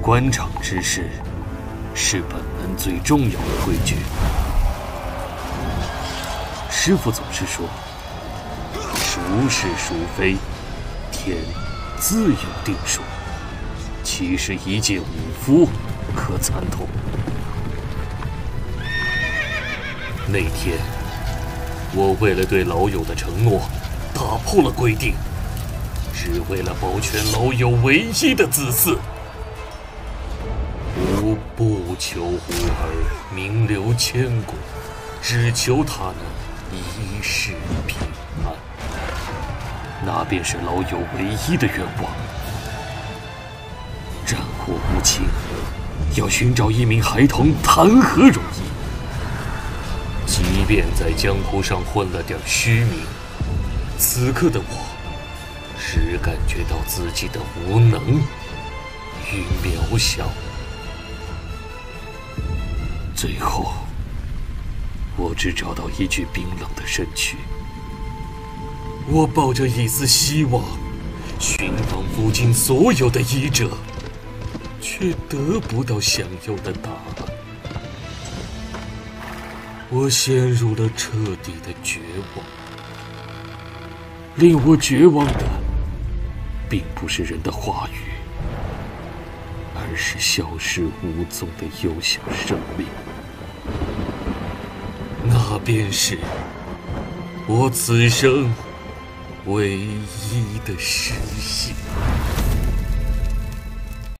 官场之事是本门最重要的规矩。师父总是说，孰是孰非，天自有定数，岂是一介武夫可参透？那天，我为了对老友的承诺，打破了规定，只为了保全老友唯一的子嗣。吾不求吾儿名留千古，只求他能一世平安。那便是老友唯一的愿望。战火无情，要寻找一名孩童，谈何容易？即便在江湖上混了点虚名，此刻的我，只感觉到自己的无能与渺小。最后，我只找到一具冰冷的身躯。我抱着一丝希望，寻访附近所有的医者，却得不到想要的答案。我陷入了彻底的绝望。令我绝望的，并不是人的话语，而是消失无踪的幼小生命。那便是我此生唯一的实现。